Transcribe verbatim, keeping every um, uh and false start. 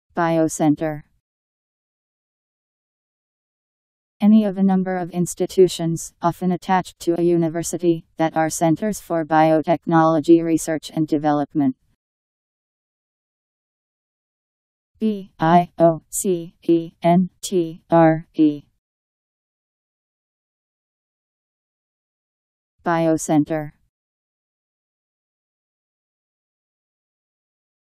Biocentre. Any of a number of institutions, often attached to a university, that are centers for biotechnology research and development. B I O C E N T R E. Biocentre.